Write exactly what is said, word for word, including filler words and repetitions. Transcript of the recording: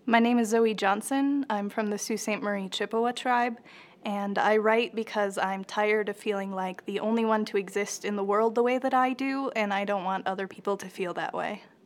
My name is Zoe Johnson. I'm from the Sault Ste. Marie Chippewa tribe, and I write because I'm tired of feeling like the only one to exist in the world the way that I do, and I don't want other people to feel that way.